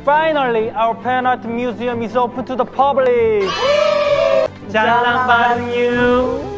Finally, our fan art museum is open to the public. 자랑받은 you.